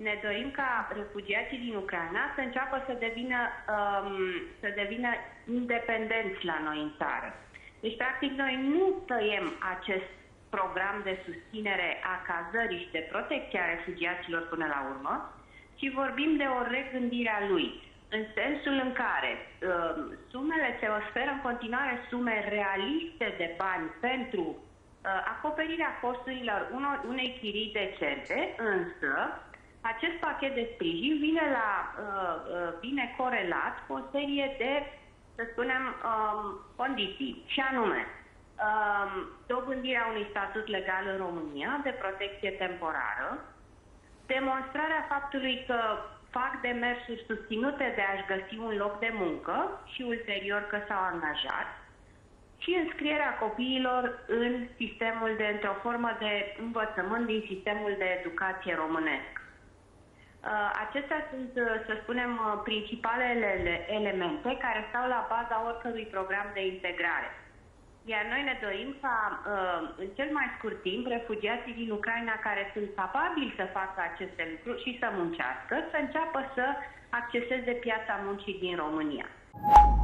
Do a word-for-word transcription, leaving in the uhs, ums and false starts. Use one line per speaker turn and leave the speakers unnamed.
ne dorim ca refugiații din Ucraina să înceapă să devină, um, să devină independenți la noi în țară. Deci, practic, noi nu tăiem acest program de susținere a cazării și de protecție a refugiaților până la urmă, ci vorbim de o regândire a lui, în sensul în care uh, sumele se oferă în continuare sume realiste de bani pentru uh, acoperirea costurilor unor, unei chirii decente, însă acest pachet de sprijin vine, la, uh, uh, vine corelat cu o serie de, să spunem, um, condiții, și anume um, dobândirea unui statut legal în România de protecție temporară, demonstrarea faptului că fac demersuri susținute de a-și găsi un loc de muncă și ulterior că s-au angajat, și înscrierea copiilor în sistemul de, într-o formă de învățământ din sistemul de educație românesc. Acestea sunt, să spunem, principalele elemente care stau la baza oricărui program de integrare. Iar noi ne dorim ca, în cel mai scurt timp, refugiații din Ucraina care sunt capabili să facă aceste lucruri și să muncească, să înceapă să acceseze piața muncii din România.